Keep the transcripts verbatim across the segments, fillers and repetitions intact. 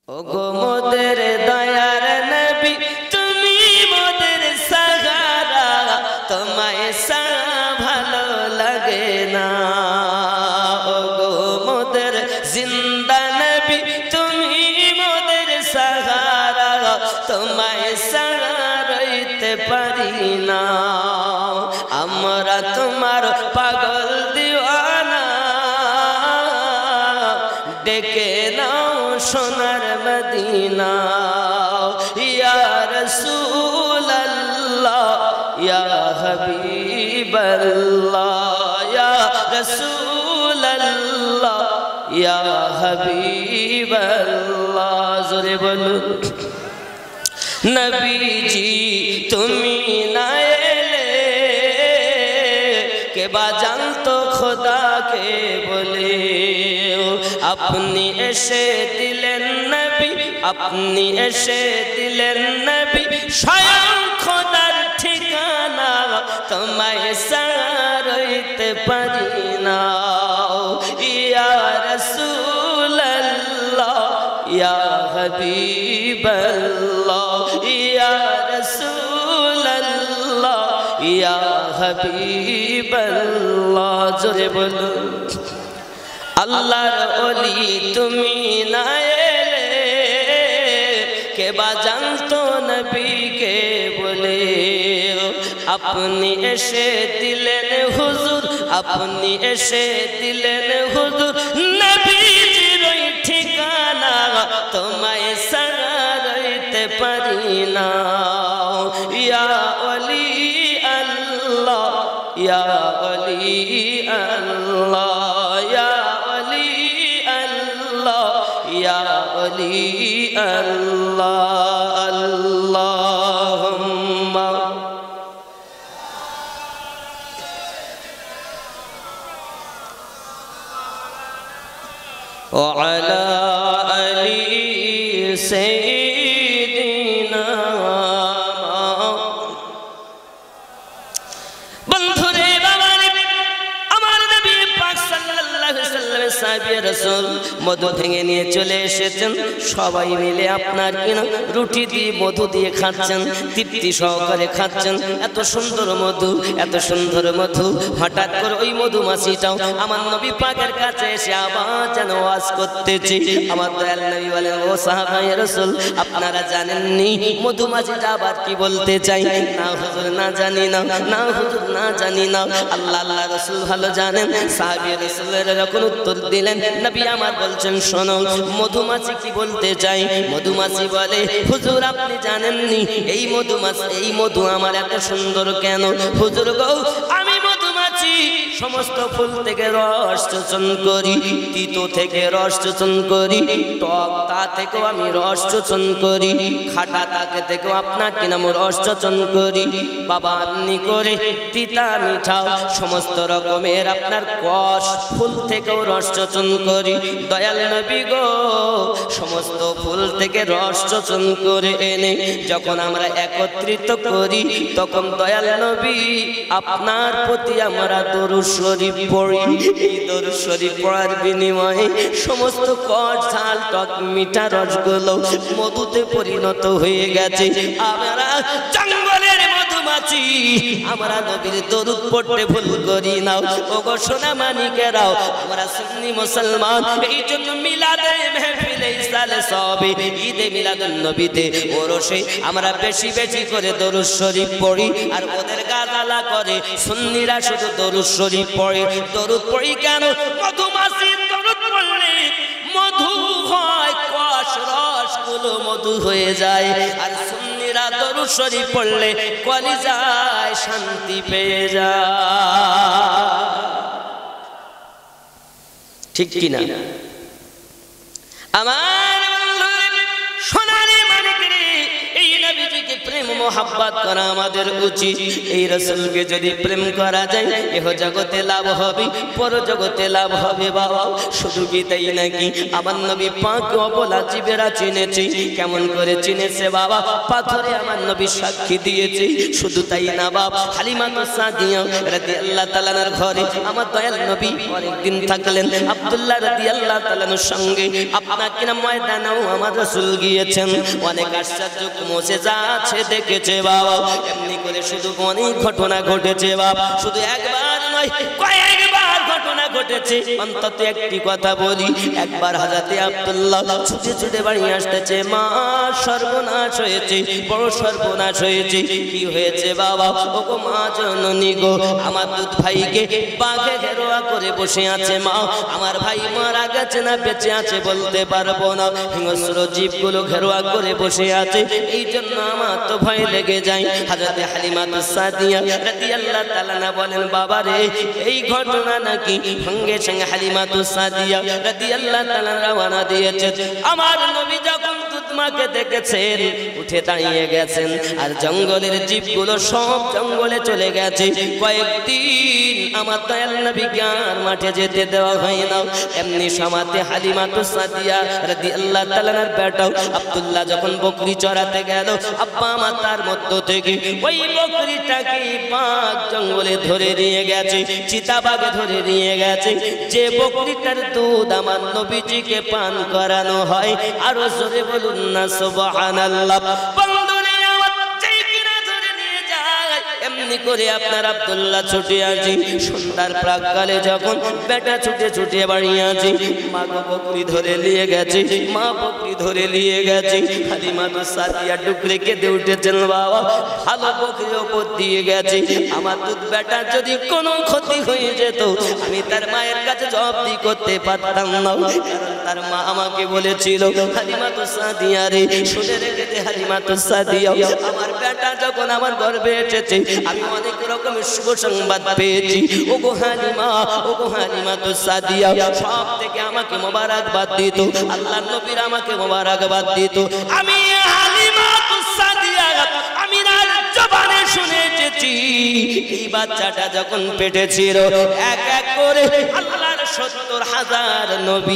ওগো মোদের দয়ার নবী তুমি মোদের সাহারা, তোমায় সারা ভালো লাগে না। ওগো মোদের জিন্দা নবী তুমি মোদের সাহারা, তোমায় সারা রইতে পারি না। আমরা তোমার পাগল দিওয়ানা, ডেকে নাও সোনার মদিনা। ইয়া রাসূলুল্লাহ ইয়া হাবিবাল্লাহ, ইয়া রাসূলুল্লাহ ইয়া হাবিবাল্লাহ। জোরে বলুন নবীজি তুমি না এলে কে বা জানতো খোদাকে বলে। আপনি এসে দিলেন নবী, আপনি এসে দিলেন নবী, স্বয়ং খোদার ঠিকানা, তোমায় সারা রইতে পারি না। ইয়া রাসূলুল্লাহ ইয়া হাবিবাল্লাহ, ইয়া রাসূলুল্লাহ ইয়া হাবিবাল্লাহ। জোরে বলুন আল্লাহর ওলি তুমি না এলে কে বা জানতো নবীকে বলে। আপনি এসে দিলেন হুজুর, আপনি এসে দিলেন হুজুর, নবীজির ওই ঠিকানা, তোমায় সারা রইতে পারি না। ইয়া ওলি আল্লাহ ইয়া ওলি আল্লাহ, ইয়া ওলি আল্লাহ ইয়া ওলি আল্লাহ। আল্লাহুম্মা ওয়া আলা আলি সাইয়্যিদিনা। বন্ধুরে বাবারে আমার নবী পাক সাল্লাল্লাহু আলাইহি ওয়াসাল্লামের সাহাবী রাসূল মধু ভেঙে নিয়ে চলে এসেছেন। সবাই মিলে আপনার কিনা রুটি দিয়ে মধু দিয়ে খাচ্ছেন, তৃপ্তি সহকারে খাচ্ছেন। এত সুন্দর মধু, এত সুন্দর মধু। হঠাৎ করে ওই মধুমাছিটাও আমার নবী পাকের কাছে এসে আবার যেন ওয়াজ করতেছে। আমার দয়াল নবী বলেন, ও সাহাবায়ে রাসূল আপনারা জানেননি মধুমাছিটা আবার কি বলতে চাই? না হুজুর না জানি না, না হুজুর না জানি না। আল্লাহ আল্লাহ রাসূল ভালো জানেন। সাহাবী রাসূলেরা যখন উত্তর দিলেন, নবী আমার বলছেন শোনো মধুমাছি কি বলতে চাই। মধুমাছি বলে, হুজুর আপনি জানেননি এই মধুমাছি, এই মধু আমার এত সুন্দর কেন? হুজুর গো আমি মধুমাছি সমস্ত ফুল থেকে রস শোষণ করি, তিতো থেকে রস শোষণ করি, টক তা থেকেও আমি রস শোষণ করি, খাটা তাকে থেকেও আপনার কি নাম রস শোষণ করি। বাবা আপনি করে তিতা মিঠা সমস্ত রকমের আপনার কষ ফুল থেকেও রস শোষণ করি। দয়াল নবী গো সমস্ত ফুল থেকে রস শোষণ করে এনে যখন আমরা একত্রিত করি, তখন দয়াল নবী আপনার প্রতি আমরা দরুদ শরীফ পড়ি। এই দরুদ শরীফ পড়ার বিনিময়ে সমস্ত কষ ঝাল টক মিঠা রসগুলো মধুতে পরিণত হয়ে গেছে। আমরা জঙ্গলের মধুমাছি, আমরা নবীর দরুদ পড়তে ভুল করি না। ওগো সোনা মানিকেরাও আমরা সুন্নি মুসলমান, এই জন্য মিলাদে মাহফিলে ইসালে সবে ঈদে মিলাদুন নবীতে ওরসে আমরা বেশি বেশি করে দরুদ শরীফ পড়ি। আর ওদের গালালা করে সুন্নিরা শুধু দরুদ শরীফ পড়ে। দরুদ পড়ি কেন? মধুমাছি দরুদ পড়লে মধু হয়, কষ রস গুলো মধু হয়ে যায়। আর সুন্নিরা দরুদ শরীফ পড়লে কলিজায় শান্তি পেয়ে যায়। ঠিক কিনা? আমার সোনারে মানিকরে এই নবীজিকে প্রেম প্রেম মোহাব্বত করা আমাদের উচিত। এই রাসূলকে যদি প্রেম করা যায় এহ জগতে লাভ হবে, পর জগতে লাভ হবে বাবা। শুধু কি তাই নাকি? আমার নবী পাক অবলা জীবেরা চিনেছে। কেমন করে চিনেছে বাবা? পাথরে আমার নবী সাক্ষী দিয়েছে। শুধু তাই না বাবা, হালিমা সাদিয়া রাদিয়াল্লাহু তাআলার ঘরে আমার দয়াল নবী অনেকদিন থাকলেন। আব্দুল্লাহ রাদিয়াল্লাহু তাআলার সঙ্গে আপনাকে না ময়দানেও আমার রাসূল গিয়েছেন। অনেক আশ্চর্য মুজিজা আছে দেখেছে বাবা। এমনি করে শুধু অনেক ঘটনা ঘটেছে বাবা, শুধু একবার নয় কয়েকবার ঘটনা ঘটেছে। অন্তত একটি কথা বলি, একবার হযরতে আব্দুল্লাহ ছুটে ছুটে বাড়ি আসতেছে, মা সর্বনাশ হয়েছে, বড় সর্বনাশ হয়েছে। কি হয়েছে বাবা? ওগো মা জননী গো, আমার দুধ ভাইকে বাঘে ঘেরোয়া করে বসে আছে মা। আমার ভাই মারা গেছে না বেঁচে আছে বলতে পারবো না, হিংস্র জীবগুলো ঘেরোয়া করে বসে আছে। এই জন্য আমার তো ভয় লেগে যায়। হযরতে হালিমা সাদিয়া রাদিয়াল্লাহু তাআলা বলেন, বাবা রে এই ঘটনা নাকি? সঙ্গে সঙ্গে হালিমা সাদিয়া রাদিয়াল্লাহু তাআলা রওনা দিয়েছে। আমার নবী যখন দুধমাকে দেখেছেন উঠে দাঁড়িয়ে গেছেন, আর জঙ্গলের জীবগুলো সব জঙ্গলে চলে গেছে। কয়েকদিন আমার দয়াল নবীকে আর মাঠে যেতে দেওয়া হয় না। এমনি সমাতে হালিমা সাদিয়া রাদিয়াল্লাহু তাআলার বেটা আব্দুল্লাহ যখন বকরি চড়াতে গেল, আব্বা মা তার মধ্য থেকে ওই বকরিটাকে বাঘ জঙ্গলে ধরে নিয়ে গেছে, চিতাবাঘ ধরে নিয়ে গেছে। যে বকরিটার দুধ আমার নবীজিকে পান করানো হয়, আরো জোরে বলুন না সুবহানাল্লাহ। বন্ধুরে আমার যেই কিনা ধরে নিয়ে যায়, এমনি করে আপনার আব্দুল্লাহ ছুটে আসে। সন্ধ্যার প্রাককালে যখন বেটা ছুটে ছুটে বাড়ি আসে, মা বকরি ধরে নিয়ে গেছে, মা বকরি ধরে নিয়ে গেছে। হালিমা সাদিয়া ডুকরে কেঁদে উঠেছেন, বাবা ভালো বকরি ওপর দিয়ে গেছে, আমার দুধ বেটা যদি কোনো ক্ষতি হয়ে যেত আমি তার মায়ের কাছে জবাবদি করতে পারতাম না। কারণ তার মা আমাকে বলেছিল, হালিমা সাদিয়া রে শুনে রেখে দে হালিমা সাদিয়া, আমার বেটা যখন আমার গর্ভে এসেছে আমি অনেক রকমের শুভ সংবাদ পেয়েছি। ও গো হালিমা, ও গো হালিমা সাদিয়া সব থেকে আমাকে মোবারকবাদ দিত, আল্লাহর নবীর আমাকে মোবারকবাদ দিত। আমি হালিমা সাদিয়া আমি আর জবানে শুনে এসেছি, এই বাচ্চাটা যখন পেটে ছিল এক এক করে আল্লাহর সত্তর হাজার নবী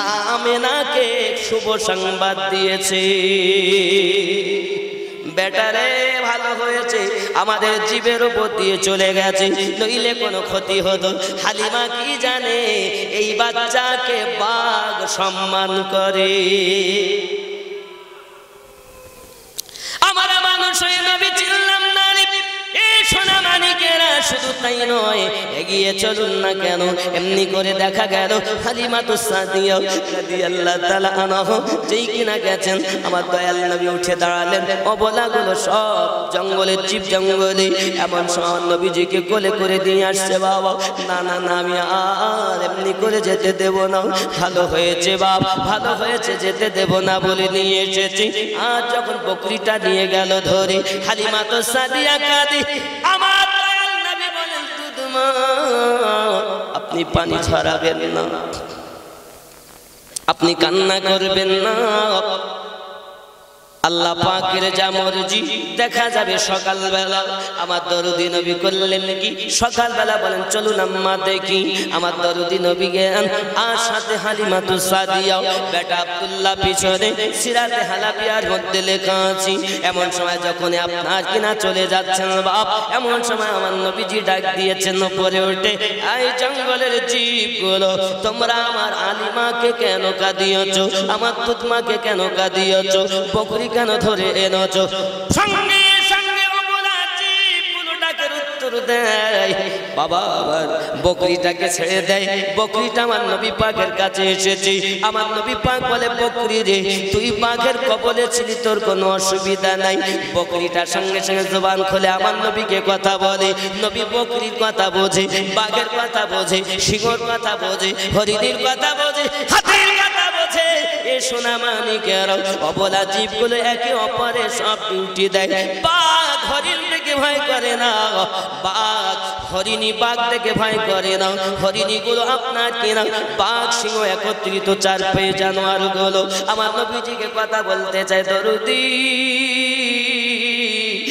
আমেনাকে শুভ সংবাদ দিয়েছে। বেটারে ভালো হয়েছে, আমাদের জীবের উপর দিয়ে চলে গেছে, নইলে কোনো ক্ষতি হতো। হালিমা কি জানে এই বাচ্চাকে বাঘ সম্মান করে। আমার মানুষ হয়ে নবী চিনলাম না রে, এই সোনা মানিকেরা শুধু তাই নয়, এগিয়ে চলুন না কেন। এমনি করে দেখা গেল হালিমা সাদিয়া রাদিয়াল্লাহু তাআলা আনহা যেই কিনা গেছেন, আমার দয়াল নবী উঠে দাঁড়ালেন। অবলাগুলো সব জঙ্গলের জীব জঙ্গলে, এমন সময় নবীজিকে কোলে করে দিয়ে আসছে। বাবা না না না, আমি আর এমনি করে যেতে দেব না। ভালো হয়েছে বাপ, ভালো হয়েছে, যেতে দেব না বলে নিয়ে এসেছি। আর যখন বকরিটা নিয়ে গেল ধরে, হালিমা সাদিয়া কাঁদে। আমার দয়াল নবী বলেন, দুধমা আপনি পানি ছড়াবেন না, আপনি কান্না করবেন না, আল্লাহ পাকের যা মর্জি দেখা যাবে সকালবেলা। আমার দরদি নবী করলেন কি সকালবেলা বলেন, চলুন আম্মা দেখি। আমার দরদি নবী গেলেন, আর সাথে হালিমা সাদিয়া, বেটা আব্দুল্লাহ পিছনে। সিরাতে হালাবিয়ার মধ্যে লেখা আছে, এমন সময় যখন আপনার কিনা চলে যাচ্ছেন বাপ, এমন সময় আমার নবীজি ডাক দিয়েছেন উপরে উঠে, এই জঙ্গলের জীবগুলো তোমরা আমার আলিমাকে কেন কাঁদিয়েছো, আমার তুতমাকে কেন কাঁদিয়েছো, বকরি কেন ধরে এনেছো? সঙ্গে সঙ্গে অবলা জীবগুলো ডাকের উত্তর দেয়, বাবা আবার বকরিটাকে ছেড়ে দেয়। বকরিটা আমার নবী পাকের কাছে এসেছে। আমার নবী পাক বলে, বকরি রে তুই বাঘের কবলে ছিলি, তোর কোনো অসুবিধা নাই। বকরিটার সঙ্গে সঙ্গে জবান খুলে আমার নবীকে কথা বলে। নবী বকরির কথা বোঝে, বাঘের কথা বোঝে, সিংহর কথা বোঝে, হরিণীর কথা বোঝে, হাতির কথা বোঝে। এ সোনা মানিকের অবলা জীবগুলো একে অপরের সব ডিউটি দেয়। বাঘ হরিণ থেকে ভয় করে না, বাঘ হরিণী বাঘ থেকে ভয় করে না। হরিণী গুলো আপনার কিনা বাঘ সিংহ একত্রিত চার পেয়ে জানোয়ার গুলো। আমার নবীজিকে কথা বলতে চাই, দরুদি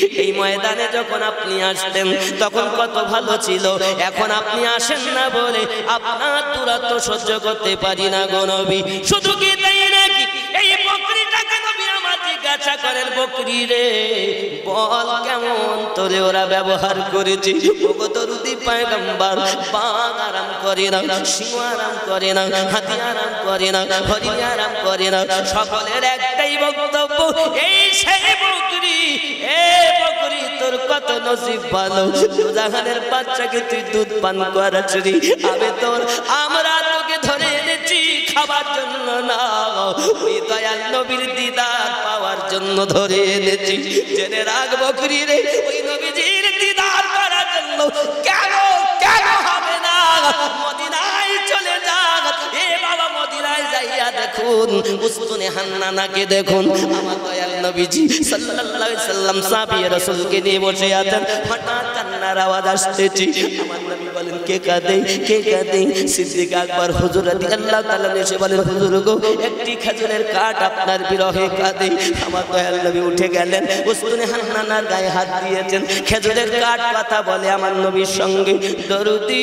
এই ময়দানে যখন আপনি আসতেন তখন কত ভালো ছিল, এখন আপনি আসেন না বলে আপনার দূরত্ব সহ্য করতে পারি না গো নবী। শুধু কি তাই নাকি, এই বকরিটাকে নবী আমার জিজ্ঞাসা করেন, বকরি রে বল কেমন তোরে ওরা ব্যবহার করেছে? ওগো দরুদি পয়গম্বর, বাঘ আরাম করে না, সিংহ আরাম করে না, হাতি আরাম করে না, হরিণ আরাম করে না, সকলের একটাই বক্তব্য, এই সেই বকরি, এ বকরি তোর কত নসিব ভালো, দুজাহানের বাচ্চাকে তুই দুধ পান করাচ্ছি, আমি তোর আমরা তোকে ধরে এনেছি খাবার জন্য না, ওই দয়াল নবীর দিদার পাওয়ার জন্য ধরে এনেছি। জেনে রাখ বকরি রে, ওই নবীজির দিদার করার জন্য কেন কেন হবে না, মদিনায় চলে যা। এ বাবা মদিনায় যাইয়া দেখুন, উস্তুনে হান্নানাকে দেখুন, আমার দয়াল নবীজি সাল্লাল্লাহু আলাইহি সাল্লাম সাহাবী রাসূলকে নিয়ে বসে আছেন, হঠাৎ কান্নার আওয়াজ আসতেছে। আমার নবী বলেন, কে কাঁদে কে কাঁদে? সিদ্দিক আকবর হুজুর রাদিয়াল্লাহু তাআলা এসে বলেন, হুজুর গো একটি খেজুরের কাঠ আপনার বিরহে কাঁদে। আমার দয়াল নবী উঠে গেলেন, উস্তুনে হান্নানার গায়ে হাত দিয়েছেন, খেজুরের কাঠ কথা বলে আমার নবীর সঙ্গে, দরুদি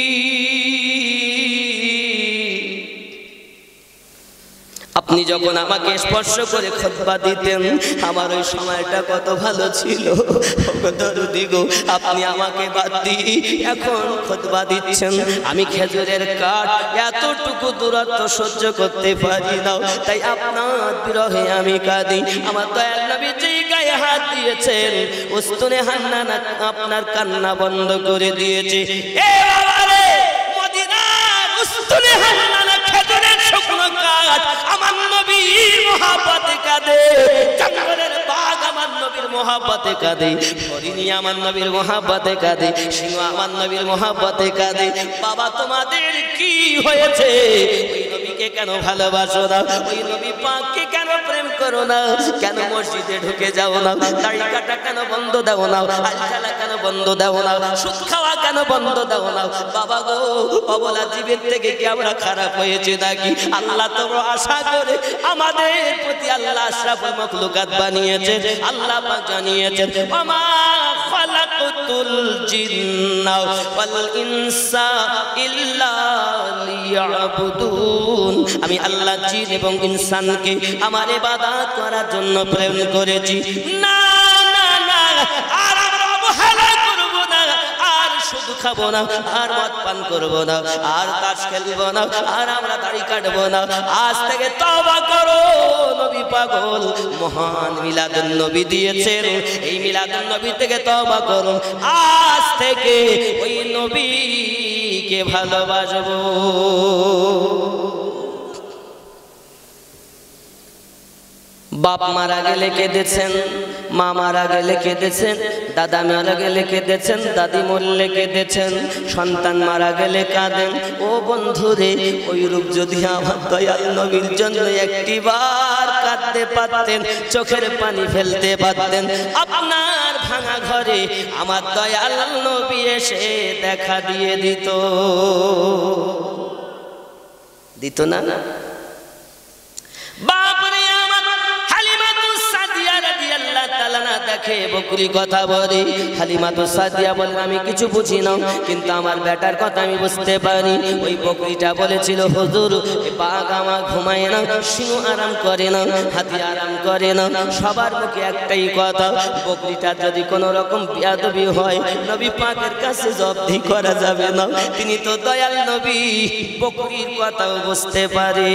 আপনি যখন আমাকে স্পর্শ করে খুতবা দিতেন আমার ওই সময়টা কত ভালো ছিল। দরুদি গো আপনি আমাকে বাদ দিয়ে এখন খুতবা দিচ্ছেন, আমি খেজুরের কাঠ এতটুকু দূরত্ব সহ্য করতে পারি না, তাই আপনার বিরহে আমি কাঁদি। আমার দয়াল নবী যেই গায়ে হাত দিয়েছেন, উস্তুনে হান্নানা আপনার কান্না বন্ধ করে দিয়েছে। এ বাবা রে, মদিনার উস্তুনে হান্নানা খেজুরের শুকনো কাঠ আমার নবীর মহব্বতে কাঁদে, জঙ্গলের বাঘ আমার নবীর মহব্বতে কাঁদে, হরিণী আমার নবীর মহব্বতে কাঁদে, সিংহ আমার নবীর মহব্বতে কাঁদে। বাবা তোমাদের কি হয়েছে? ওই নবীকে কেন ভালোবাসো না? ওই নবী পাককে কেন প্রেম করো না? কেন মসজিদে ঢুকে যাও না? দাড়ি কাটা কেন বন্ধ দাও না? আলখালা কেন বন্ধ দাও না? সুদ খাওয়া কেন বন্ধ দাও না? বাবা গো, অবলা জীবের থেকে কি আমরা খারাপ হয়েছে নাকি? আল্লাহ তো আশা করে আমাদের প্রতি আল্লাহ আশরাফুল মাখলুকাত বানিয়েছে, আল্লাহ পাক জানিয়েছেন, ওমা খালাকাতুল জিন্না ওয়াল ইনসা ইল্লা লিয়াবুদুন, আমি আল্লাহ জিন এবং ইনসানকে আমার ইবাদত করার জন্য প্রেরণ করেছি। না না না, আর আমরা অবহেলা করব না, আর শুধু খাবো না, আর মদ পান করবো না, আর তাস খেলবো না, আর আমরা দাড়ি কাটবো না। আজ থেকে তওবা করো, নবী পাগল মহান মিলাদুন নবী দিয়েছেন, এই মিলাদুন নবী থেকে তওবা করো। আজ থেকে ওই নবীকে ভালোবাসবো। বাপ মারা গেলে কেঁদেছেন, মা মারা গেলে কেঁদেছেন, দাদা মারা গেলে কেঁদেছেন, দাদি মরলে কেঁদেছেন, সন্তান মারা গেলে কাঁদেন। ও বন্ধুরে, ওই রূপ যদি আমার দয়াল নবীর জন্য একটিবার কাঁদতে পারতেন, চোখের পানি ফেলতে পারতেন, আপনার ভাঙা ঘরে আমার দয়াল নবী এসে দেখা দিয়ে দিত দিত না? বাপরে আমার হালিমাতুস সাদিয়া রাদিয়াল্লাহু তাআলা না দেখে বকরি কথা বলে। হালিমাতুস সাদিয়া বলে, আমি কিছু বুঝি না, কিন্তু আমার বেটার কথা আমি বুঝতে পারি। ওই বকরিটা বলেছিল, হুজুর এই বাঘ আমার ঘুমায় না, সিংহ আরাম করে না, হাতি আরাম করে না, সবার মুখে একটাই কথা, বকরিটা যদি কোনো রকম বিয়াদবি হয় নবী পাকের কাছে জব্দি করা যাবে না। তিনি তো দয়াল নবী, বকরির কথাও বুঝতে পারে।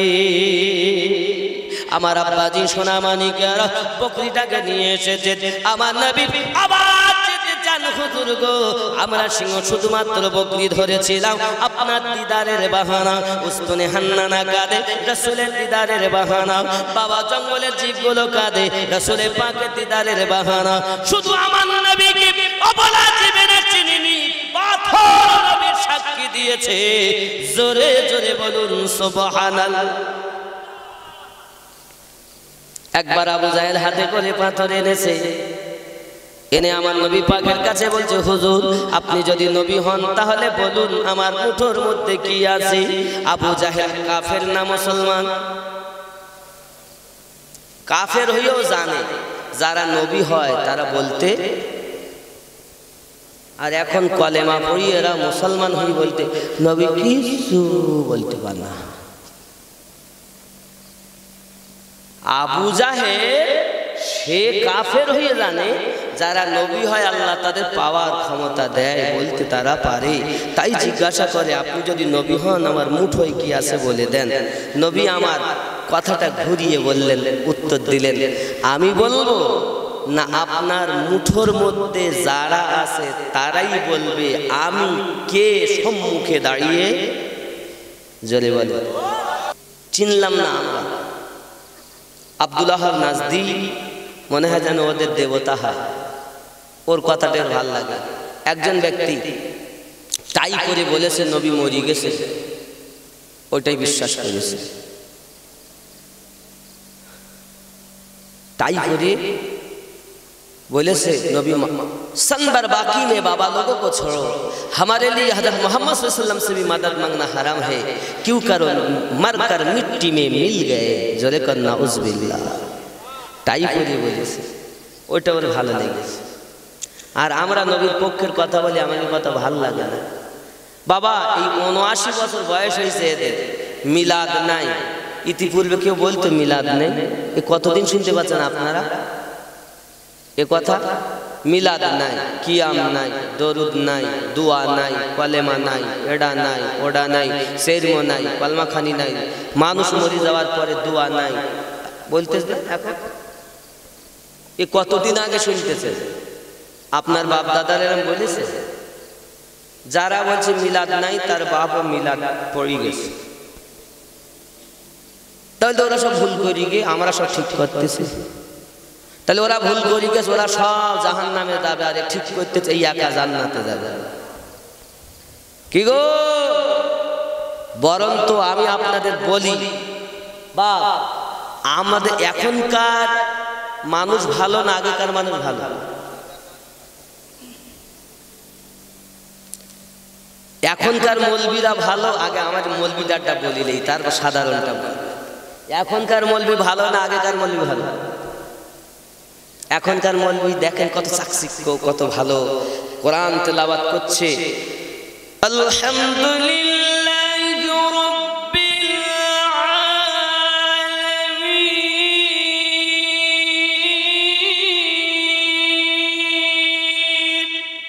আমার আব্বাজি সোনা মানিকেরা বকরিটাকে নিয়ে এসেছে, আমার নবী আবার যেতে চান, হুজুর গো আমরা সিংহ শুধুমাত্র বকরি ধরেছিলাম আপনার দিদারের বাহানা। উস্তুনে হান্নানা কাঁদে, রাসূলের দিদারের বাহানা। বাবা জঙ্গলের জীবগুলো কাঁদে, রাসূলের পাকের দিদারের বাহানা। শুধু আমার নবীকে অবলা জীবনে চিনিনি, পাথর নবীর সাক্ষী দিয়েছে। জোরে জোরে বলুন সুবহানাল্লাহ। একবার আবু জাহেল হাতে করে পাথর এনেছে, এনে আমার নবী পাকের কাছে বলছে, হুজুর আপনি যদি নবী হন তাহলে বলুন আমার মুঠোর মধ্যে কি আছে। আবু জাহেল কাফের না মুসলমান? কাফের হইও জানে যারা নবী হয় তারা বলতে, আর এখন কলেমা পড়ি এরা মুসলমান হয়ে বলতে নবী কিছু বলতে পারে না। আবু জাহেল সে কাফের হয়ে জানে যারা নবী হয় আল্লাহ তাদের পাওয়ার ক্ষমতা দেয়, বলতে তারা পারে। তাই জিজ্ঞাসা করে আপনি যদি নবী হন আমার মুঠোয় কি আছে বলে দেন। নবী আমার কথাটা ঘুরিয়ে বললেন, উত্তর দিলেন আমি বলবো না আপনার মুঠোর মধ্যে যারা আছে তারাই বলবে আমি কে সম্মুখে দাঁড়িয়ে। জোরে বলে চিনলাম না আমরা। আব্দুল্লাহ নাজদি মনে হয় যেন ওদের দেবতা হয়, ওর কথাটা ভাল লাগে। একজন ব্যক্তি তাই করে বলেছে নবী মরি গেছে, ওইটাই বিশ্বাস করেছে। তাই করে बोले से नबी सन भर बाकी में बाबा लोगों को छोड़ो, हमारे लिए हज़रत मोहम्मद सल्लल्लाहु अलैहि वसल्लम से भी मदद मांगना हराम है, क्यों करो मर कर मिट्टी में मिल गए, जोरे करना उस बिल्ला তাই করে বলেছে। ওইটা ওর ভালো লেগেছে। আর আমরা নবীর পক্ষের কথা বলি, আমাদের কথা ভালো লাগে না। বাবা এই উনআশি বছর বয়স হয়েছে এদের, মিলাদ নাই। ইতিপূর্বে কেউ বলতো মিলাদ নেই, এ কতদিন শুনতে পাচ্ছেন আপনারা এ কথা? মিলাদ নাই, কিয়াম নাই, দরুদ নাই, দোয়া নাই, কলেমা নাই, এডা নাই, ওডা নাই, সেরমো নাই, কলমাখানি নাই, মানুষ মরে যাওয়ার পরে দোয়া নাই বলতে এখন এ কতদিন আগে শুনতেছে? আপনার বাপ দাদার এরকম বলেছে? যারা বলছে মিলাদ নাই তার বাপও মিলাদ পড়ে গেছে। তাহলে ওরা সব ভুল করি গিয়ে আমরা সব ঠিক করতেছি। তাহলে ওরা ভুল করি গেছে, ওরা সব জাহান্নামে যাবে, আর ঠিক করতে চাই একা জান্নাতে যাবে। কি গো, বরং তো আমি আপনাদের বলি বা আমাদের এখনকার মানুষ ভালো না আগেকার মানুষ ভালো? এখনকার মৌলবীরা ভালো? আগে আমার মৌলবীদারটা বলিলেই তারপর সাধারণটা বলি। এখনকার মৌলবী ভালো না আগেকার মৌলবী ভালো? এখনকার মৌলবী দেখেন কত চাকচিক্য, কত ভালো কোরআন তেলাওয়াত করছে। আলহামদুলিল্লাহি রাব্বিল আলামিন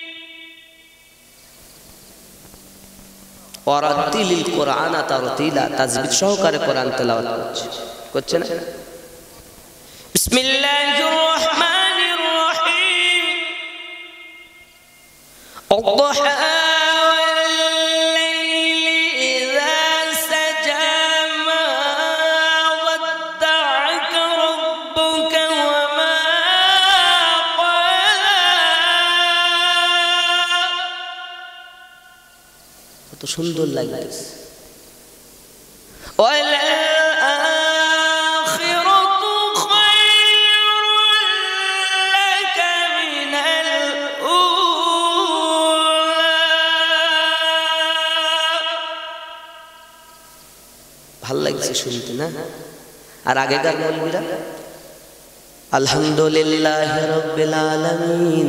ওয়ারাতিলিল কোরআনা তারতিলা, তাজবিদ সহকারে কোরআন তেলাওয়াত করছে করছে না? বিসমিল্লাহির রহমানির রহিম। الضحى والليل إذا سجى ما ودعك ربك وما قلى। কত সুন্দর লাগছে। ভাল লাগছে শুনতে না? আর আগেকার মৌলবীরা আলহামদুলিল্লাহি রাব্বিল আলামিন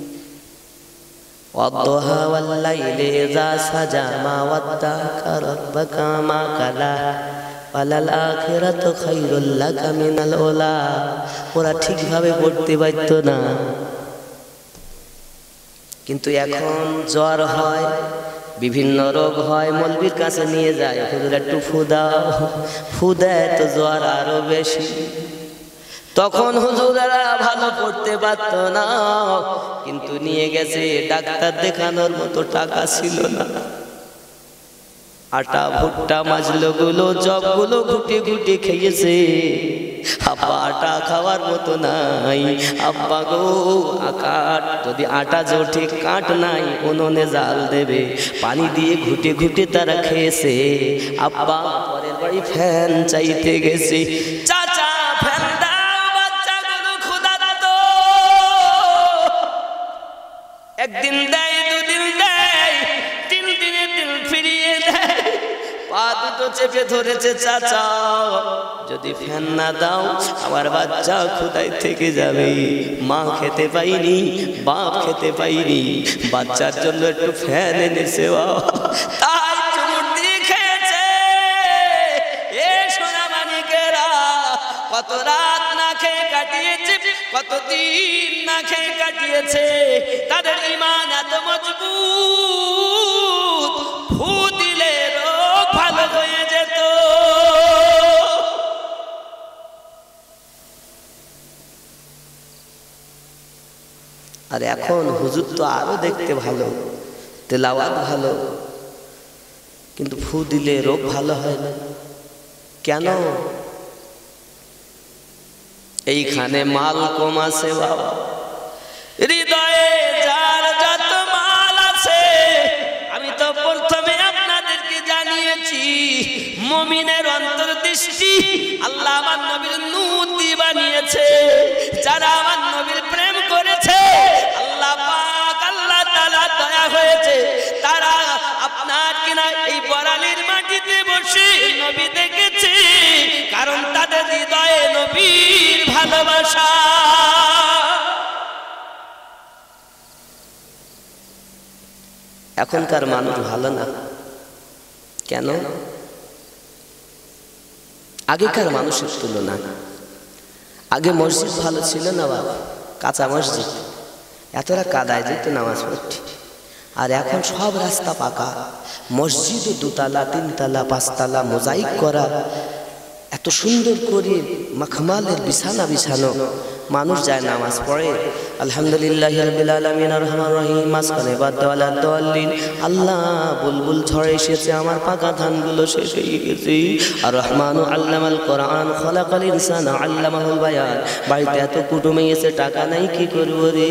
ওয়াদ-দুহা ওয়াল-লাইলি ইযা সাজা মা ওয়াদ্দাকা রাব্বুকা মা কালা ওয়ালাল আখিরাতু খায়রুল লাকা মিনাল উলা। ওরা ঠিকভাবে পড়তে পারতো না, কিন্তু এখন জ্বর হয়, বিভিন্ন রোগ হয়, মৌলবীর কাছে নিয়ে যায়, হুজুর একটু ফু দাও, ফু দেয় তো জ্বর আরো বেশি। তখন হুজুরেরা ভালো পড়তে পারত না, কিন্তু নিয়ে গেছে ডাক্তার দেখানোর মতো টাকা ছিল না। আটা ভুট্টা মাজলো গুলো জবগুলো ঘুটে ঘুটে খেয়েছে। আব্বা আটা খাওয়ার মতো নাই, আব্বা গো কাঠ, যদি আটা জোটে কাঠ নাই উনুনে জাল দেবে, পানি দিয়ে ঘুটে ঘুটে তারা খেয়েছে। আব্বা পরের বাড়ি ফ্যান চাইতে গেছে, চাচা ফ্যান দাও, বাচ্চাগুলো ক্ষুধার্ত। একদিন দেয়, দুদিন দেয়, তিন দিনে দিন ফিরিয়ে দেয়, পা দুটো চেপে ধরেছে, চাচা যদি ফ্যান না দাও আমার বাচ্চা ক্ষুধায় থেকে যাবে, মা খেতে পাইনি, বাপ খেতে পাইনি, বাচ্চার জন্য একটু ফ্যান এনেছে তাই চুমুর দিয়ে খেয়েছে। এ সোনা মানিকেরা, কত রাত না খেয়ে কাটিয়েছে, কত দিন না খেয়ে কাটিয়েছে, তাদের ঈমান এত মজবুত, ফু দিলে রোগ ভালো হয়ে যেত। আর এখন হুজুর তো আরো দেখতে ভালো, তেলাওয়াত ভালো, কিন্তু ফু দিলে রোগ ভালো হয় না কেন? এইখানে মাল কম আছে বাবা, হৃদয়ে যার যত মাল আছে। আমি তো প্রথমে আপনাদেরকে জানিয়েছি, মুমিনের অন্তর্দৃষ্টি আল্লাহ আমার নবীর নূর দিয়ে বানিয়েছে। যারা আমার নবীর প্রেম করেছে, আল্লাহ পাক আল্লাহ তাআলা দয়া হয়েছে, তারা আপনার কিনা এই বরালির মাটিতে বসে নবী দেখেছে, কারণ তাদের হৃদয়ে নবীর ভালোবাসা। এখনকার মানুষ ভালো না কেন? আগেকার মানুষের তুলনা। আগে মসজিদ ভালো ছিল না বাবা, কাঁচা মসজিদ, এতটা কাদায় যেত নামাজ পড়তে। আর এখন সব রাস্তা পাকা, মসজিদও দুতলা তিনতলা পাঁচতলা মোজাইক করা, এত সুন্দর করে মাখমালের বিছানা বিছানো, মানুষ যায় নামাজ পড়ে। আলহামদুলিল্লাহ রাব্বিল আলামিন আর রহমান রহিম, মাঝখানে বাদওয়ালা দলিন, আল্লাহ বুলবুল ঝড়ে এসেছে, আমার পাকা ধানগুলো শেষ হয়ে গেছে। আর রহমানু আল্লামাল কোরআন খলাকাল ইনসানা আল্লামাহুল বায়ান। বাড়িতে এত কুটুমে এসে টাকা নাই, কি করব রে?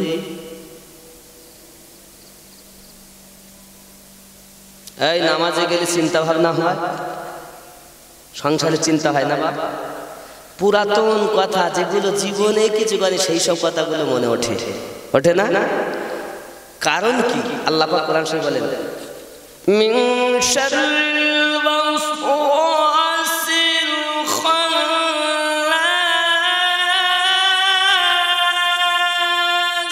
এই নামাজে গেলে চিন্তা ভাবনা হয়, সংসারের চিন্তা হয় না বাবা? পুরাতন কথা যেগুলো জীবনে কিছু করে, সেই সব কথাগুলো মনে ওঠে, ওঠে না? কারণ কি? আল্লাহ পাক কোরআন শরীফে বলেন, মিন শাররিল ওয়াসওয়াসিল খান্নাস।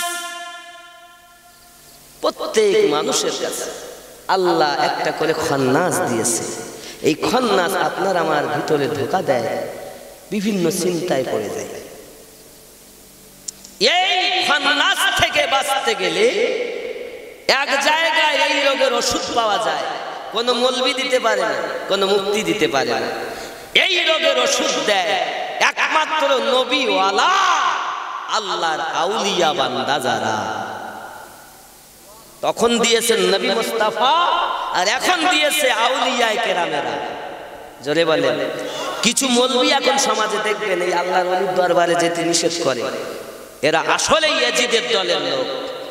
প্রত্যেক মানুষের কাছে আল্লাহ একটা করে খান্নাস দিয়েছে। এই খান্নাস আপনার আমার ভিতরে ধোঁকা দেয়, বিভিন্ন চিন্তায় পড়ে যায়। এই খান্নাস থেকে বাঁচতে গেলে এক জায়গায় এই রোগের ওষুধ পাওয়া যায়, কোনো মলবি দিতে পারে না, কোনো মুক্তি দিতে পারে না। এই রোগের ওষুধ দেয় একমাত্র নবীওয়ালা আল্লাহর আউলিয়া বান্দা যারা। তখন দিয়েছেন নবী মুস্তাফা, আর এখন দিয়েছে আউলিয়ায়ে কেরামেরা। জোরে বলেন। কিছু মলবি এখন সমাজে দেখবেন এই আল্লাহর ওলির দরবারে যেতে নিষেধ করে, এরা আসলেই ইয়াজিদের দলের লোক।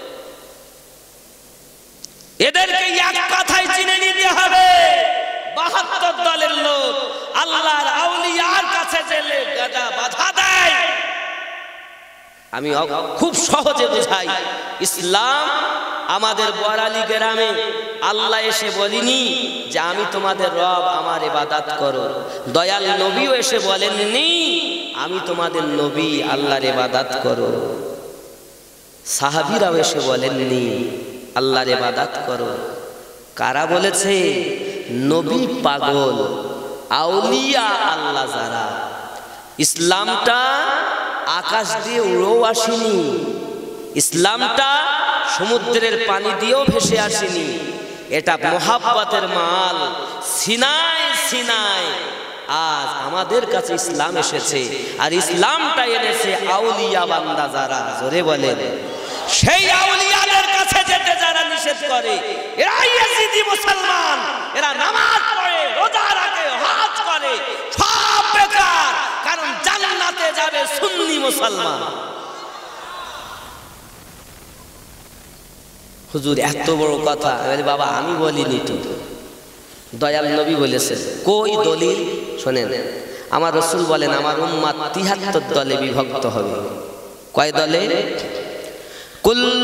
এদেরকে এক কথায় চিনে নিতে হবে, বাহাত্তর দলের লোক। আল্লাহর আউলিয়ার কাছে গেলে গাদা বাধা দেয়। আমি খুব সহজে বুঝাই, ইসলাম আমাদের বরালি গ্রামে আল্লাহ এসে বলেনি যে আমি তোমাদের রব, আমার ইবাদত করো। দয়াল নবীও এসে বলেননি আমি তোমাদের নবী, আল্লাহর ইবাদত করো। সাহাবীরাও এসে বলেননি আল্লাহর ইবাদত করো। কারা বলেছে? নবী পাগল, আউলিয়া আল্লাহ যারা। ইসলামটা আকাশ দিয়ে উড়েও আসেনি, ইসলামটা সমুদ্রের পানি দিয়েও ভেসে আসেনি। এটা মোহাব্বতের মাল, সিনায় সিনায় আজ আমাদের কাছে ইসলাম এসেছে। আর ইসলামটা এনেছে আউলিয়া বান্দা যারা। জোরে বলেন। সেই আউলিয়াদের কাছে যেতে যারা নিষেধ করে, এরা ইয়াজিদি মুসলমান, এরা নামাজ পড়ে, রোজা রাখে, হজ করে, সব বেকার। কারণ জান্নাতে যাবে সুন্নি মুসলমান। হুজুর এত বড় কথা, বাবা আমি বলিনি তো, দয়াল নবী বলেছেন। কই দলিল? শোনেন, আমার রাসূল বলেন আমার উম্মত তিহাত্তর দলে বিভক্ত হবে। কয় দলে?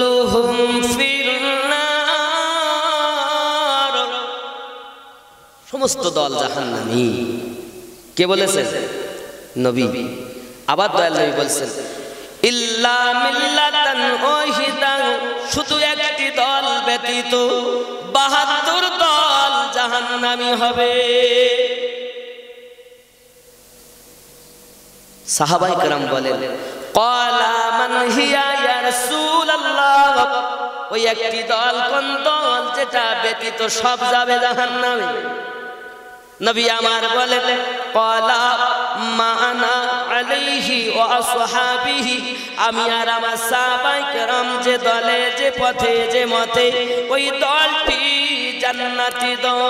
কুল্লুহুম ফিন্নার, সমস্ত দল জাহান্নামী। কে বলেছেন? নবী। আবার দয়াল নবী বলছেন ইল্লা মিল্লাতান ওয়াহিদা, শুধু একটি দল ব্যতীত বাহাত্তর দল জাহান্নামী হবে। সাহাবায়ে কেরাম বলেন ক্বালা মান হিয়া ইয়া রাসূলুল্লাহ, ওই একটি দল কোন দল যেটা ব্যতীত সব যাবে জাহান্নামে? নবী আমার বলেন ক্বালা মা আনা আলাইহি ওয়া আসহাবিহি, আমি আর আমার সাহাবায়ে কেরাম যে দলে যে পথে যে মতে, ওই দলটি জান্নাতি দল।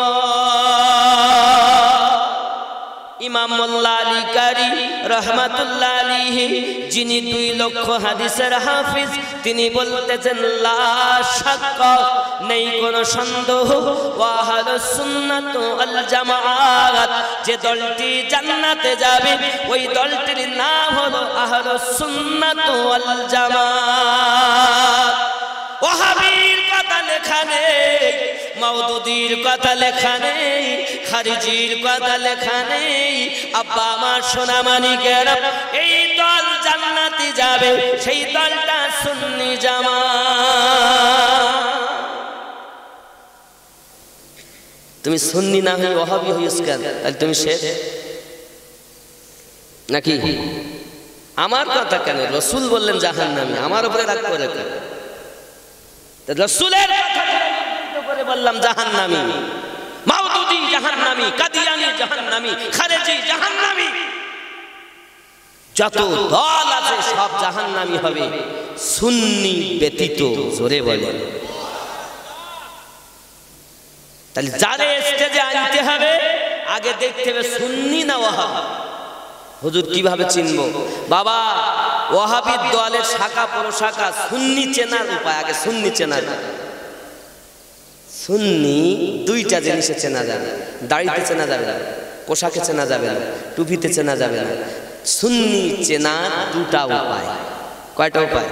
ইমাম মোল্লা আলী কারি রহমাতুল্লাহ আলাইহি, যিনি দুই লক্ষ হাদিসের হাফিজ, তিনি বলতেছেন লা শাক্কা, নেই কোনো সন্দেহ, ওয়া আহলুস সুন্নাত ওয়াল জামাআত, যে দলটি জান্নাতে যাবে ওই দলটির নাম হলো আহলুস সুন্নাত ওয়াল জামাআত। ওয়াহাবীর কথা লেখা নেই, মাওদুদীর কথা লেখা নেই, খারিজির কথা লেখা নেই। আব্বা আমার সোনা মানিকেরা, এই দল জান্নাতে যাবে, সেই দলটা সুন্নি জামাত। তুমি সুন্নি না হয়ে ওয়াহাবী হইস কেন? তাহলে তুমি শেখ নাকি? আমার কথা কেন? রাসূল বললেন জাহান্নামী, আমার উপরে রাগ করে কেন? রাসূলের কথা করে বললাম জাহান্নামী, মাওদুদী জাহান্নামী, কাদিয়ানী জাহান্নামী, খারেজি জাহান্নামী, যত দল আছে সব জাহান্নামী হবে, সুন্নি ব্যতীত। জোরে বলেন। তাহলে যারে স্টেজে আনতে হবে আগে দেখতে হবে সুন্নি না ওয়াহাবী। হুজুর কিভাবে চিনবো? বাবা, ওয়াহাবীর দলের শাখা প্রশাখা, সুন্নি চেনার উপায় আগে সুন্নি চেনার। সুন্নি দুইটা জিনিসে চেনা যাবে, দাড়িতে চেনা যাবে না, পোশাকে চেনা যাবে না, টুপিতে চেনা যাবে না। সুন্নি চেনার দুটা উপায়। কয়টা উপায়?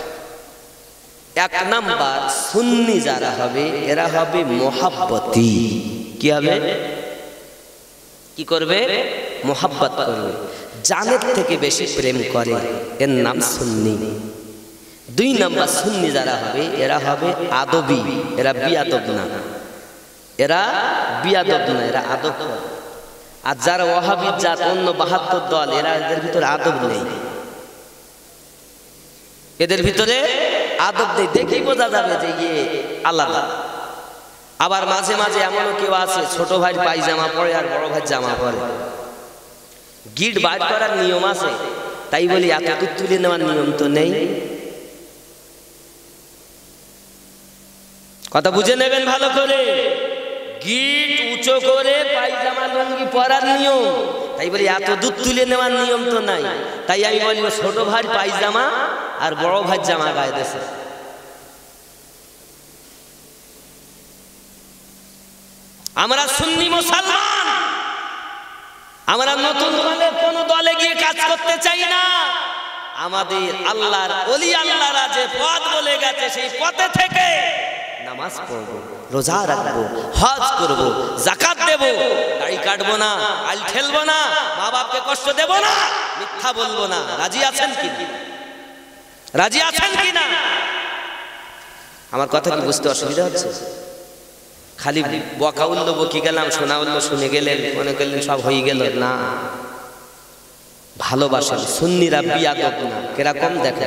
এক নাম্বার, সুন্নি যারা হবে এরা হবে মুহাব্বতি। কি হবে? কি করবে? মুহাব্বত করবে, জানের থেকে বেশি প্রেম করে, এর নাম সুন্নি। দুই নাম্বার, সুন্নি যারা হবে এরা হবে আদবী, এরা বিয়াদব না, এরা বিয়াদব না, এরা আদব। আর যারা ওয়াহাবী জাত, অন্য বাহাত্তর দল, এরা এদের ভিতরে আদব নেই, এদের ভিতরে আদব নেই। দেখি বোঝা যাবে যে ইয়ে আলাদা। আবার মাঝে মাঝে এমনও কেউ আছে ছোট ভাই পায়জামা পরে আর বড় ভাই জামা পরে। গিট বার করার নিয়ম আছে, তাই বলি এত দূর তুলে নেওয়ার নিয়ম তো নেই। কথা বুঝে নেবেন ভালো করে। গিট উঁচু করে পায়জামা লুঙ্গি পরার নিয়ম, তাই বলি এত দূর তুলে নেওয়ার নিয়ম তো নাই। তাই আমি বলি ছোট ভাই পায়জামা আর বড় ভাই জামা গায়ে দেশে। আমরা সুন্নি মুসলমান, আমরা নতুন দলে কোন দলে গিয়ে কাজ করতে চাই না। আমাদের আল্লাহর ওলি আল্লাহরা যে পথ বলে গেছে সেই পথে থেকে নামাজ পড়বো, রোজা রাখবো, হজ করবো, যাকাত দেবো, দাড়ি কাটবো না, আল ঠেলবো না, মা বাপকে কষ্ট দেবো না, মিথ্যা বলবো না। রাজি আছেন কি? রাজি আছেন কি না? আমার কথা কি বুঝতে অসুবিধা হচ্ছে? খালি বকা উল্ল বকি গেলাম, শোনা উল্ল শুনে গেলেন, মনে করলেন সব হয়ে গেল না। ভালোবাসেন সুন্নিরা, বিয়াদব না। কিরকম দেখেন,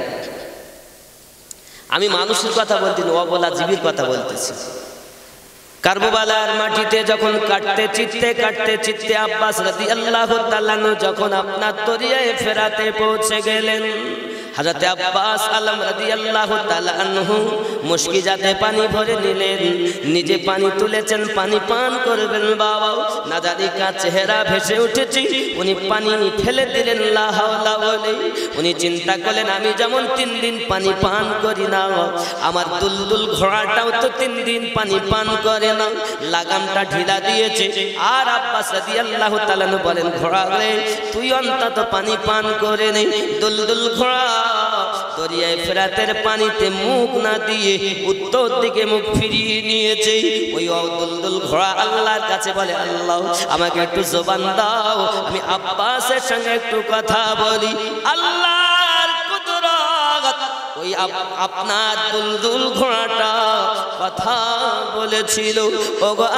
আমি মানুষের কথা বলছি না, অবলা জীবের কথা বলতেছি। কারবালার মাটিতে যখন কাটতে চিত্তে কাটতে চিত্তে আব্বাস রাদিয়াল্লাহু তাআলা আনহু যখন আপনার দরিয়ায়ে ফেরাতে পৌঁছে গেলেন, হযরত আব্বাস আলম রাদিয়াল্লাহু তাআলা আনহু মুশকিজাতে পানি ভরে নিলেন, নিজে পানি তুলেছেন, পানি পান করবেন। বাবা না জানি কার চেহারা ভেসে উঠেছে, উনি পানি ফেলে দিলেন। লা হাওলা ওয়ালা, উনি চিন্তা করলেন আমি যেমন তিন দিন পানি পান করি না, আমার দুলদুল ঘোড়াটাও তো তিন দিন পানি পান করে না, লাগামটা ঢিলা দিয়েছে। আর আব্বাস রাদিয়াল্লাহু তাআলা আনহু বলেন, ঘোড়া রে তুই অন্তত পানি পান করে নে। দুলদুল ঘোড়া দরিয়ায় ফেরাতের পানিতে মুখ না দিয়ে উত্তর দিকে মুখ ফিরিয়ে নিয়েছে। ওই দুলদুল ঘোড়া আল্লাহর কাছে বলে, আল্লাহ আমাকে একটু জবান দাও, আমি আব্বাসের সঙ্গে একটু কথা বলি। আল্লাহর কুদরত, ওই আপনার দুলদুল ঘোড়াটা কথা বলেছিল, ওগো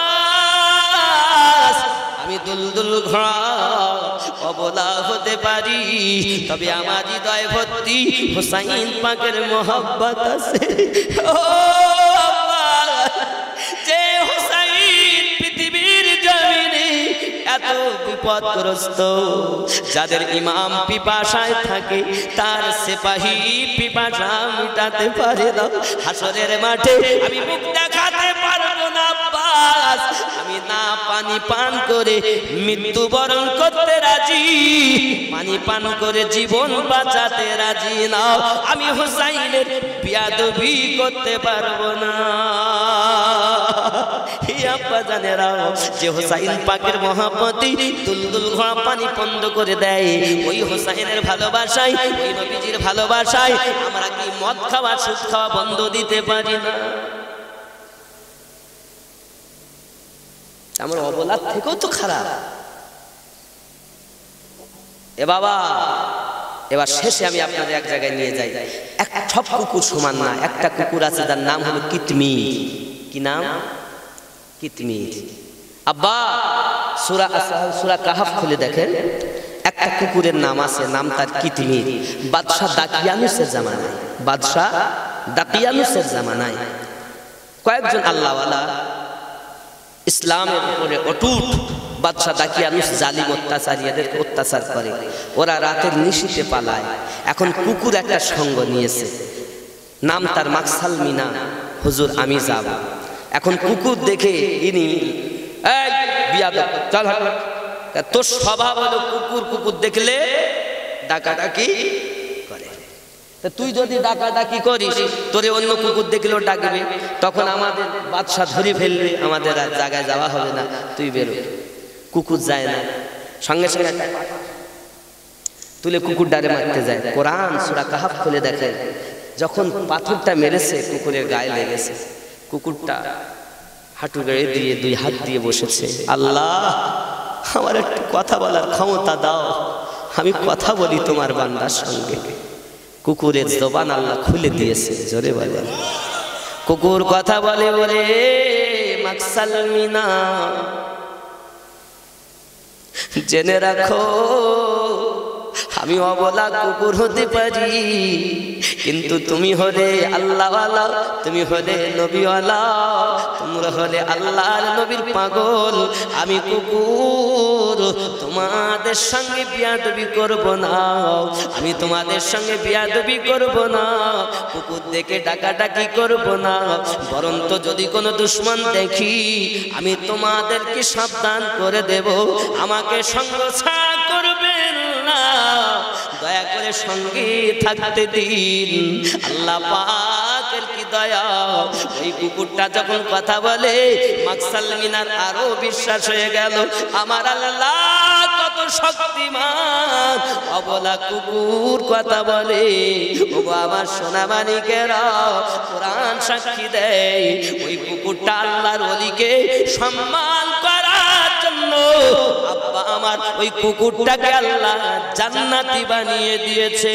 আব্বাস আমি দুলদুল ঘোড়া অবলা হতে পারি, তবে আমার হৃদয় ভর্তি হুসাইন পাকের মোহাব্বত আছে। ও যে হুসাইন পৃথিবীর জমিনে এত বিপদগ্রস্ত, যাদের ইমাম পিপাসায় থাকে তার সিপাহী পিপাসা মিটাতে পারে না। হাসরের মাঠে আমি মুখ দেখাতে পারবো না আব্বাস, আমি না পানি পান করে মৃত্যুবরণ করতে রাজি, পানি পান করে জীবন বাঁচাতে রাজি না, আমি হুসাইনের বিয়াদবি করতে পারবো না। আব্বা জানেরা, যে হুসাইন পাকের মহাপতি দুলদুল ঘোড়া পানি বন্ধ করে দেয়, ওই হুসাইনের ভালোবাসায়, ওই নবীজির ভালোবাসায় আমরা কি মদ খাওয়া সুদ খাওয়া বন্ধ দিতে পারি না? আমার অবলাদ থেকেও তো খারাপ। এ বাবা, এবার শেষে আমি আপনাদের এক জায়গায় নিয়ে যাই। এক সব কুকুর সমান না, একটা কুকুর আছে যার নাম হলো কিতমির। কি নাম? কিতমির। আব্বা সূরা সূরা কাহাফ খুলে দেখেন, একটা কুকুরের নাম আছে, নাম তার কিতমির। বাদশাহ দাকিয়ানুসের জামানায়, বাদশাহ দাকিয়ানুসের জামানায় কয়েকজন আল্লাহওয়ালা ইসলামের উপরে অটুট বাদশাহ দাকিয়ানুস জালিম অত্যাচারীদের অত্যাচার করে, ওরা রাতের নিশীথে পালায়। এখন কুকুর একটা সঙ্গ নিয়েছে, নাম তার মাকসাল মিনা হুজুর আমি যাব। এখন কুকুর দেখে ইনি, এই বিয়াদব চল হাট, তোর স্বভাব হলো কুকুর, কুকুর দেখলে ডাকাডাকি করে, তা তুই যদি ডাকাডাকি করিস তোরে অন্য কুকুর দেখলেও ডাকবে, তখন আমাদের বাদশা ধরে ফেলবে, আমাদের আর জায়গায় যাওয়া হবে না, তুই বেরো। কুকুর যায় না, সঙ্গে সঙ্গে তুলে কুকুর ডারে মারতে যায়। কোরআন সূরা কাহাফ খুলে দেখে, যখন পাথরটা মেরেছে কুকুরের গায়ে লেগেছে, কুকুরটা হাঁটু গেড়ে দিয়ে দুই হাত দিয়ে বসেছে, আল্লাহ আমার একটু কথা বলার ক্ষমতা দাও, আমি কথা বলি তোমার বান্দার সঙ্গে। কুকুরের জবান আল্লাহ খুলে দিয়েছে, জোরে বলে। কুকুর কথা বলে, বলে মাকসাল মিনা জেনে রাখো, আমি অবলা কুকুর হতে পারি, কিন্তু তুমি হলে আল্লাহওয়ালা, তুমি হলে নবীওয়ালা, তোমরা হলে আল্লাহর নবীর পাগল। আমি কুকুর, তোমাদের সঙ্গে বিয়াদবি করব না, আমি তোমাদের সঙ্গে বিয়াদবি করব না, কুকুর দেখে ডাকাডাকি করব না, বরঞ্চ যদি কোনো দুশমন দেখি আমি তোমাদেরকে সাবধান করে দেব, আমাকে সঙ্গ ছাড়া করবেন না, দয়া করে সঙ্গে থাকতে দিন। আল্লাহ পাকের কি দয়া, ওই কুকুরটা যখন কথা বলে মাকসাল মিনার আরো বিশ্বাস হয়ে গেল, আমার আল্লাহ কত শক্তিমান, অবলা কুকুর কথা বলে। ও আমার সোনা মানিকেরা, কোরআন সাক্ষী দেয়, ওই কুকুরটা আল্লাহর ওলিকে সম্মান করার জন্য আব্বা আমার ওই কুকুরটাকে আল্লাহ জান্নাতি বানিয়ে দিয়েছে।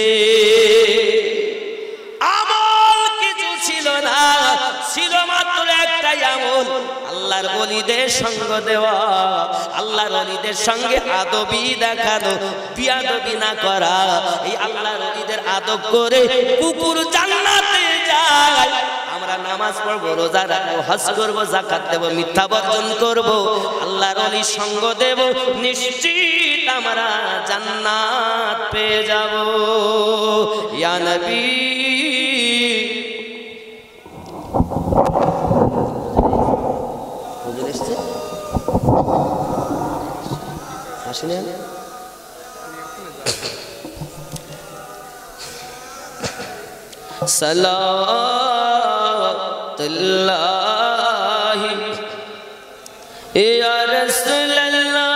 আমল কিছু ছিল না, ছিল মাত্র একটাই আমল, আল্লাহর ওলিদের সঙ্গ দেওয়া, আল্লাহর ওলিদের সঙ্গে আদবি দেখানো, বিয়াদবি না করা। এই আল্লাহর ওলিদের আদব করে কুকুর জান্নাতে যায়। আমরা নামাজ পড়বো, রোজা রাখবো, হজ করবো, যাকাত দেবো, মিথ্যা বর্জন করবো, আল্লাহর ওলির সঙ্গ দেব, নিশ্চিত আমরা জান্নাত পেয়ে যাব। ইয়া নবী হুজুর এসেছে, আসেন। সালাতুল্লাহি ইয়া রাসূলুল্লাহ,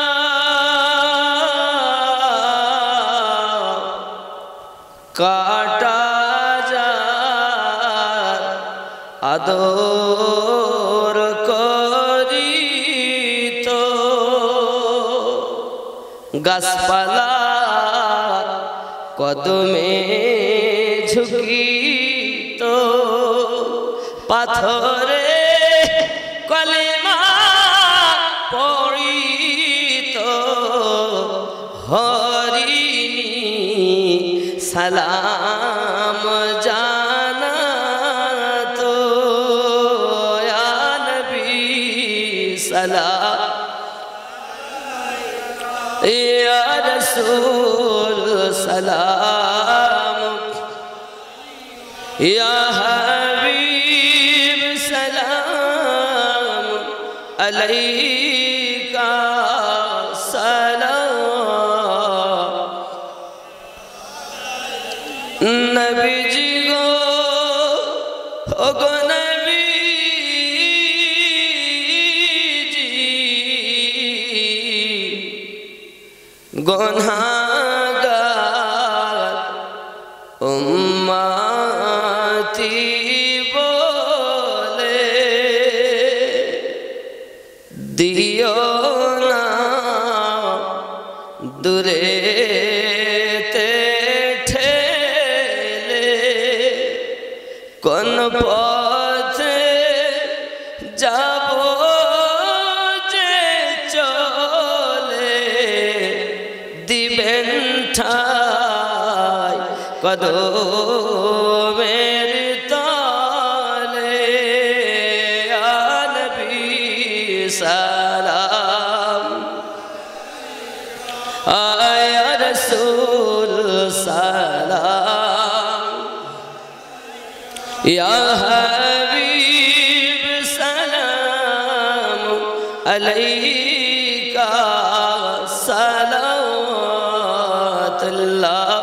কাটা আদর করি তো গাছপালা কদমে ঝুঁকি তো পাথরে কলেমা পড়ি তো হরিণী সালাম জানা তো ইয়া নবী সালাম ইয়া রাসূল সালাম ইয়া হাবিব সালাম আলাইকা সালাম নবীজি গো ও গো নবীজি গুনাহগার উম্মতি বলে দিও না দূরে কোন পথে যাব যে চলে দিবেন ঠাই কদমের তলে ইয়া নবী সালাম ইয়া রাসূল সালাম ইয়া হাবিব সালাম আলাইকা সালাওয়াতুল্লাহ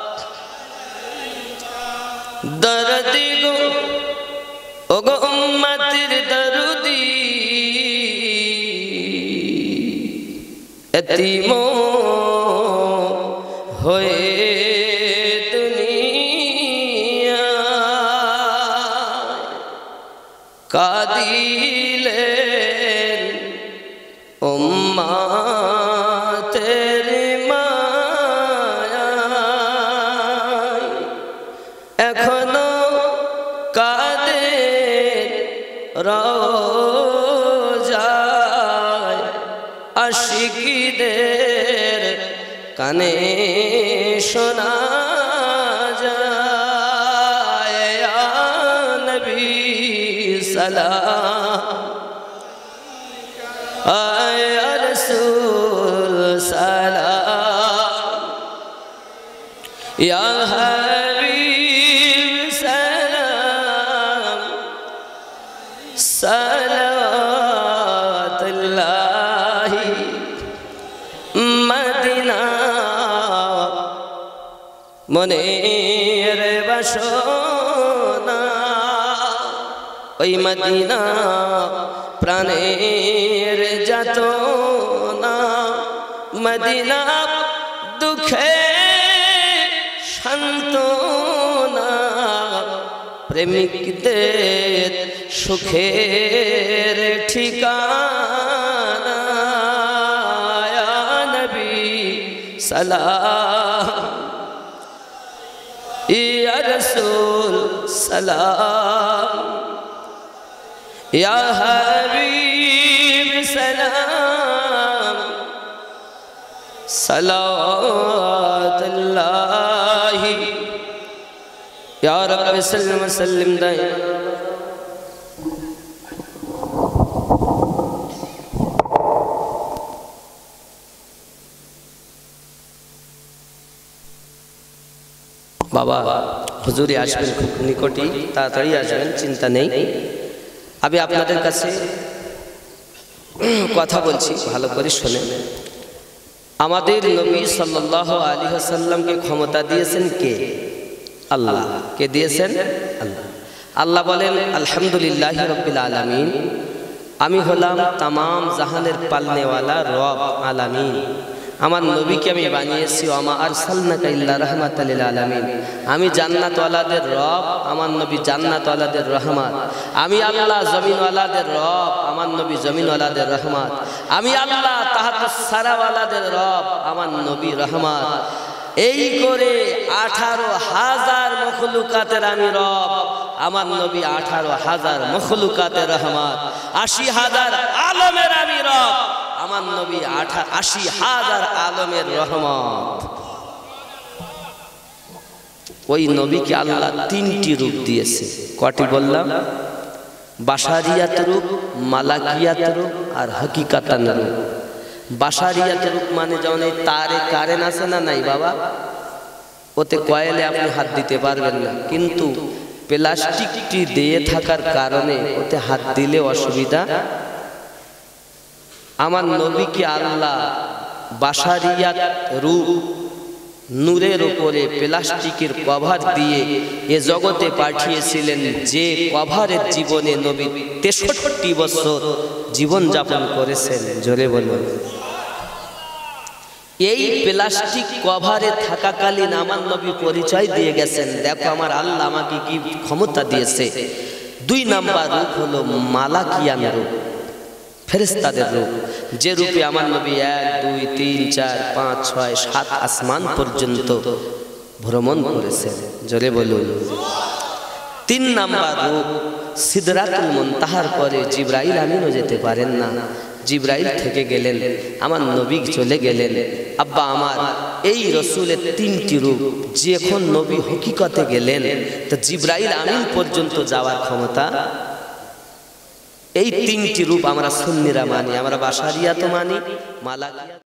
দরদি গো ও গো উম্মতের দরদি এতিম হয়ে কাদিলেন উম্মতের মায়ায় এখনো কাদের রোজায় আশিকীদের কানে শোনা যায় ইয়া নবী সালাম ইয়া রাসূল সালাম ইয়া হাবিব সালাম সালাওয়াতুল্লাহি মদিনা মনের বাসনা ওই মদিনা প্রাণের যাতনা মদিনা দুঃখে সান্ত্বনা প্রেমিকদের সুখের ঠিকানা ইয়া নবী সালাম ইয়া রাসূল সালাম ইয়া হাবিব সালাম সালাওয়াতুল্লাহি ইয়া রাব্বি সাল্লিম সাল্লিম দাইম বাবা হুজুরে আসবেন খুব নিকটই তাড়াতাড়ি আসবেন চিন্তা নেই আমি আপনাদের কাছে কথা বলছি ভালো করে শুনেন আমাদের নবী সাল্লাল্লাহু আলাইহি ওয়াসাল্লামকে ক্ষমতা দিয়েছেন কে আল্লাহ কে দিয়েছেন আল্লাহ আল্লাহ বলেন আলহামদুলিল্লাহি রাব্বিল আলামিন আমি হলাম तमाम জাহানের পালনেওয়ালা রব আলামিন আমার নবীকে আমি বানিয়েছি ওমা আরসালনাকা ইল্লা রাহমাতাল লিল আলামিন। আমি জান্নাতওয়ালাদের রব, আমার নবী জান্নাতওয়ালাদের রহমত। আমি আল্লাহ জমিনওয়ালাদের রব, আমার নবী জমিনওয়ালাদের রহমত। আমি আল্লাহ তাহাতুস সারাওয়ালাদের রব, আমার নবী রহমত। এই করে আঠারো হাজার মখলুকাতের আমি রব, আমার নবী আঠারো হাজার মখলুকাতের রহমত। আশি হাজার আলমের আমি রব, আমার নবী আঠা আশি হাজার আলমের রহমত। ওই নবীকে আল্লাহ তিনটি রূপ দিয়েছে। কটি বললাম? বাশারিয়াত রূপ, মালাকিয়াত রূপ আর হাকিকাতান রূপ। বাশারিয়াত রূপ মানে যেমন এই তারে কারেন্ট আছে না নাই বাবা, ওতে কয়েলে আপনি হাত দিতে পারবেন না, কিন্তু প্লাস্টিকটি দিয়ে থাকার কারণে ওতে হাত দিলে অসুবিধা। আমার নবীকে আল্লাহ বাশারিয়াত রূপ নূরের উপরে প্লাস্টিকের কভার দিয়ে এ জগতে পাঠিয়েছিলেন, যে কভারের জীবনে নবী তেষট্টি বছর জীবন যাপন করেছেন। জোরে বলুন। এই প্লাস্টিক কভারে থাকাকালীন আমার নবী পরিচয় দিয়ে গেছেন, দেখো আমার আল্লাহ আমাকে কি ক্ষমতা দিয়েছে। দুই নাম্বার রূপ হলো মালাকিয়ান রূপ, ফেরেশতাদের রূপ, যে রূপে আমার নবী এক দুই তিন চার পাঁচ ছয় সাত আসমান পর্যন্ত ভ্রমণ করেছেন। জোরে বলুন। তিন নাম্বার রূপ সিদরাতুল মুনতাহার পরে জিবরাইল আমিনও যেতে পারেন না, জিবরাইল থেকে গেলেন, আমার নবী চলে গেলেন। আব্বা আমার এই রসুলের তিনটি রূপ, যখন নবী হকিকতে গেলেন তো জিবরাইল আমিন পর্যন্ত যাওয়ার ক্ষমতা। এই তিনটি রূপ আমরা সুন্নিরা মানি, আমরা বাশারিয়াত মানি, মালাকিয়াত